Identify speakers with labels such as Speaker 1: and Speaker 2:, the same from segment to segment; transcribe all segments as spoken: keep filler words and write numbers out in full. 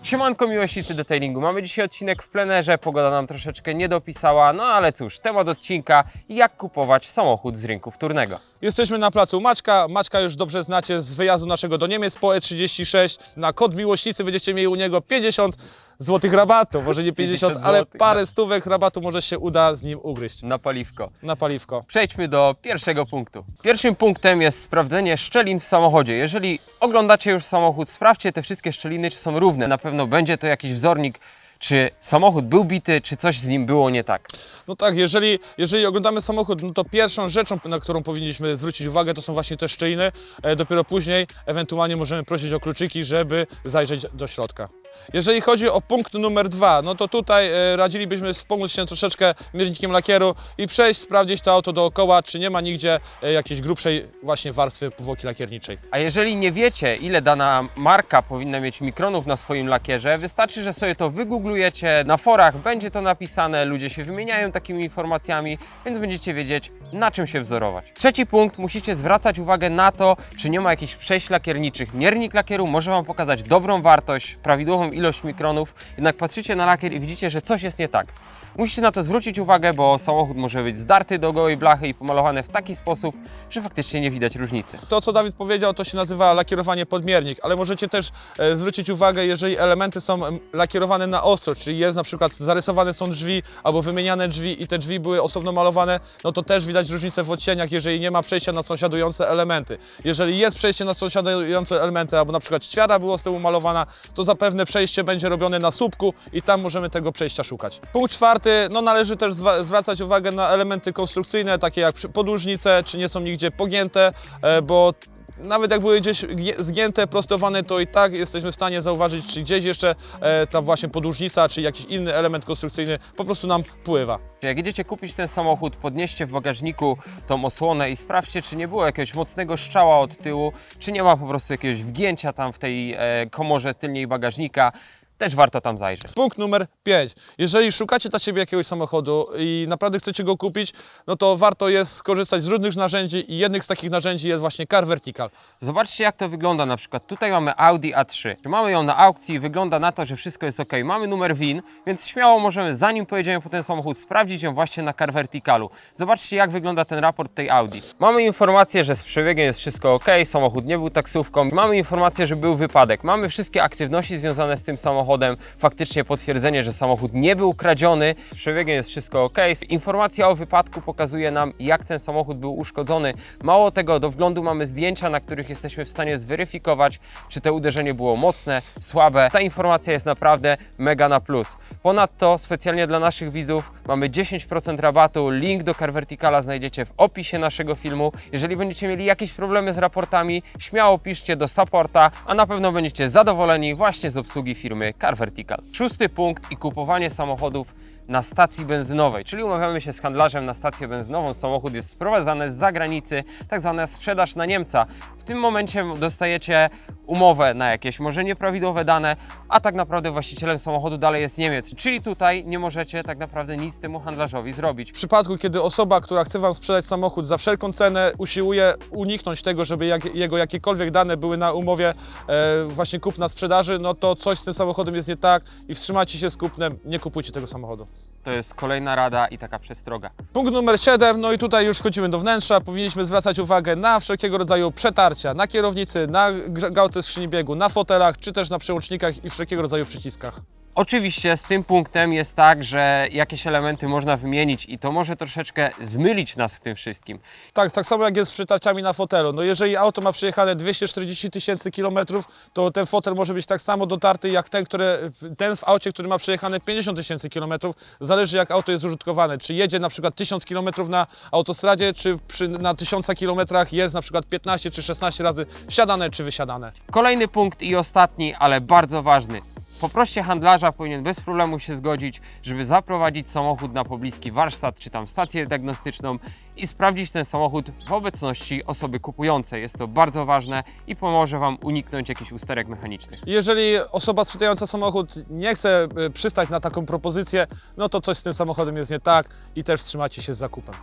Speaker 1: Siemanko miłośnicy detailingu, mamy dzisiaj odcinek w plenerze, pogoda nam troszeczkę nie dopisała, no ale cóż, temat odcinka, jak kupować samochód z rynku wtórnego.
Speaker 2: Jesteśmy na placu Maćka, Maćka już dobrze znacie z wyjazdu naszego do Niemiec po E trzydzieści sześć. Na kod miłośnicy będziecie mieli u niego pięćdziesiąt złotych rabatu, może nie pięćdziesiąt, ale parę stówek rabatu może się uda z nim ugryźć.
Speaker 1: Na paliwko.
Speaker 2: Na paliwko.
Speaker 1: Przejdźmy do pierwszego punktu. Pierwszym punktem jest sprawdzenie szczelin w samochodzie. Jeżeli oglądacie już samochód, sprawdźcie te wszystkie szczeliny, czy są równe. Na pewno będzie to jakiś wzornik, czy samochód był bity, czy coś z nim było nie tak.
Speaker 2: No tak, jeżeli, jeżeli oglądamy samochód, no to pierwszą rzeczą, na którą powinniśmy zwrócić uwagę, to są właśnie te szczeliny. E, dopiero później ewentualnie możemy prosić o kluczyki, żeby zajrzeć do środka. Jeżeli chodzi o punkt numer dwa, no to tutaj e, radzilibyśmy wspomóc się troszeczkę miernikiem lakieru i przejść, sprawdzić to auto dookoła, czy nie ma nigdzie e, jakiejś grubszej właśnie warstwy powłoki lakierniczej.
Speaker 1: A jeżeli nie wiecie, ile dana marka powinna mieć mikronów na swoim lakierze, wystarczy, że sobie to wygooglujecie, na forach będzie to napisane, ludzie się wymieniają takimi informacjami, więc będziecie wiedzieć, na czym się wzorować. Trzeci punkt, musicie zwracać uwagę na to, czy nie ma jakichś przejść lakierniczych. Miernik lakieru może Wam pokazać dobrą wartość, prawidłową ilość mikronów, jednak patrzycie na lakier i widzicie, że coś jest nie tak. Musicie na to zwrócić uwagę, bo samochód może być zdarty do gołej blachy i pomalowany w taki sposób, że faktycznie nie widać różnicy.
Speaker 2: To, co Dawid powiedział, to się nazywa lakierowanie podmiernik, ale możecie też e, zwrócić uwagę, jeżeli elementy są lakierowane na ostro, czyli jest na przykład zarysowane są drzwi albo wymieniane drzwi i te drzwi były osobno malowane, no to też widać różnicę w odcieniach, jeżeli nie ma przejścia na sąsiadujące elementy. Jeżeli jest przejście na sąsiadujące elementy, albo na przykład ściana była z tyłu malowana, to zapewne przejście będzie robione na słupku i tam możemy tego przejścia szukać. Punkt czwarty. No należy też zwracać uwagę na elementy konstrukcyjne, takie jak podłużnice, czy nie są nigdzie pogięte, bo nawet jak były gdzieś zgięte, prostowane, to i tak jesteśmy w stanie zauważyć, czy gdzieś jeszcze ta właśnie podłużnica, czy jakiś inny element konstrukcyjny po prostu nam pływa.
Speaker 1: Jak jedziecie kupić ten samochód, podnieście w bagażniku tą osłonę i sprawdźcie, czy nie było jakiegoś mocnego strzała od tyłu, czy nie ma po prostu jakiegoś wgięcia tam w tej komorze tylniej bagażnika. Też warto tam zajrzeć.
Speaker 2: Punkt numer pięć. Jeżeli szukacie dla siebie jakiegoś samochodu i naprawdę chcecie go kupić, no to warto jest skorzystać z różnych narzędzi i jednym z takich narzędzi jest właśnie Car Vertical.
Speaker 1: Zobaczcie, jak to wygląda. Na przykład tutaj mamy Audi A trzy. Mamy ją na aukcji, wygląda na to, że wszystko jest ok. Mamy numer V I N, więc śmiało możemy, zanim pojedziemy po ten samochód, sprawdzić ją właśnie na Car Verticalu. Zobaczcie, jak wygląda ten raport tej Audi. Mamy informację, że z przebiegiem jest wszystko ok, samochód nie był taksówką. Mamy informację, że był wypadek. Mamy wszystkie aktywności związane z tym samochodem. Faktycznie potwierdzenie, że samochód nie był kradziony, z przebiegiem jest wszystko ok. Informacja o wypadku pokazuje nam, jak ten samochód był uszkodzony. Mało tego, do wglądu mamy zdjęcia, na których jesteśmy w stanie zweryfikować, czy to uderzenie było mocne, słabe. Ta informacja jest naprawdę mega na plus. Ponadto specjalnie dla naszych widzów mamy dziesięć procent rabatu. Link do Car Verticala znajdziecie w opisie naszego filmu. Jeżeli będziecie mieli jakieś problemy z raportami, śmiało piszcie do supporta, a na pewno będziecie zadowoleni właśnie z obsługi firmy Car Vertical. Szósty punkt i kupowanie samochodów na stacji benzynowej, czyli umawiamy się z handlarzem na stację benzynową, samochód jest sprowadzany z zagranicy, tak zwana sprzedaż na Niemca. W tym momencie dostajecie umowę na jakieś może nieprawidłowe dane, a tak naprawdę właścicielem samochodu dalej jest Niemiec, czyli tutaj nie możecie tak naprawdę nic temu handlarzowi zrobić.
Speaker 2: W przypadku, kiedy osoba, która chce Wam sprzedać samochód za wszelką cenę, usiłuje uniknąć tego, żeby jak, jego jakiekolwiek dane były na umowie e, właśnie kupna sprzedaży, no to coś z tym samochodem jest nie tak i wstrzymajcie się z kupnem, nie kupujcie tego samochodu.
Speaker 1: To jest kolejna rada i taka przestroga.
Speaker 2: Punkt numer siedem, no i tutaj już wchodzimy do wnętrza. Powinniśmy zwracać uwagę na wszelkiego rodzaju przetarcia, na kierownicy, na gałce skrzyni biegu, na fotelach, czy też na przełącznikach i wszelkiego rodzaju przyciskach.
Speaker 1: Oczywiście z tym punktem jest tak, że jakieś elementy można wymienić i to może troszeczkę zmylić nas w tym wszystkim.
Speaker 2: Tak, tak samo jak jest z przytarciami na fotelu. No jeżeli auto ma przejechane dwieście czterdzieści tysięcy kilometrów, to ten fotel może być tak samo dotarty jak ten, który, ten w aucie, który ma przejechane pięćdziesiąt tysięcy kilometrów. Zależy, jak auto jest użytkowane. Czy jedzie na przykład tysiąc kilometrów na autostradzie, czy przy, na tysiącu kilometrach jest na przykład piętnaście czy szesnaście razy wsiadane czy wysiadane.
Speaker 1: Kolejny punkt i ostatni, ale bardzo ważny. Poproście handlarza, powinien bez problemu się zgodzić, żeby zaprowadzić samochód na pobliski warsztat czy tam stację diagnostyczną i sprawdzić ten samochód w obecności osoby kupującej. Jest to bardzo ważne i pomoże Wam uniknąć jakichś usterek mechanicznych.
Speaker 2: Jeżeli osoba sprzedająca samochód nie chce przystać na taką propozycję, no to coś z tym samochodem jest nie tak i też wstrzymacie się z zakupem.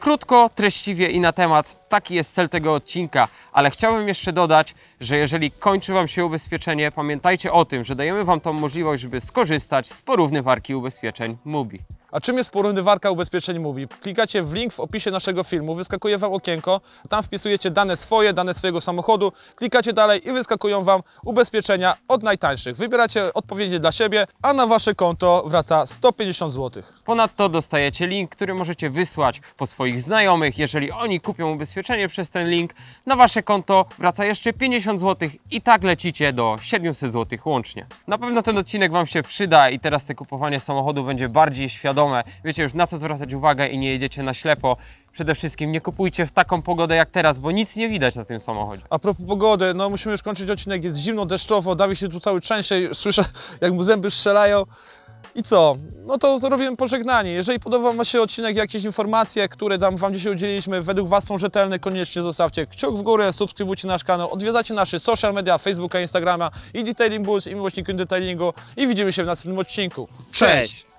Speaker 1: Krótko, treściwie i na temat, taki jest cel tego odcinka, ale chciałbym jeszcze dodać, że jeżeli kończy Wam się ubezpieczenie, pamiętajcie o tym, że dajemy Wam tą możliwość, żeby skorzystać z porównywarki ubezpieczeń Mubi.
Speaker 2: A czym jest porównywarka ubezpieczeń Mubi? Klikacie w link w opisie naszego filmu, wyskakuje Wam okienko, tam wpisujecie dane swoje, dane swojego samochodu, klikacie dalej i wyskakują Wam ubezpieczenia od najtańszych. Wybieracie odpowiednie dla siebie, a na Wasze konto wraca sto pięćdziesiąt złotych.
Speaker 1: Ponadto dostajecie link, który możecie wysłać po swoich znajomych. Jeżeli oni kupią ubezpieczenie przez ten link, na Wasze konto wraca jeszcze pięćdziesiąt złotych i tak lecicie do siedemset złotych łącznie. Na pewno ten odcinek Wam się przyda i teraz te kupowanie samochodu będzie bardziej świadome. Wiecie już na co zwracać uwagę i nie jedziecie na ślepo. Przede wszystkim nie kupujcie w taką pogodę jak teraz, bo nic nie widać na tym samochodzie.
Speaker 2: A propos pogody, no musimy już kończyć odcinek, jest zimno, deszczowo, Dawid się tu cały trzęsie, słyszę jak mu zęby strzelają. I co? No to zrobimy pożegnanie. Jeżeli podobał Wam się odcinek, jakieś informacje, które tam Wam dzisiaj udzieliliśmy, według Was są rzetelne, koniecznie zostawcie kciuk w górę, subskrybujcie nasz kanał, odwiedzacie nasze social media, Facebooka, Instagrama i Detailing Bulls i miłośników detailingu i widzimy się w następnym odcinku. Cześć!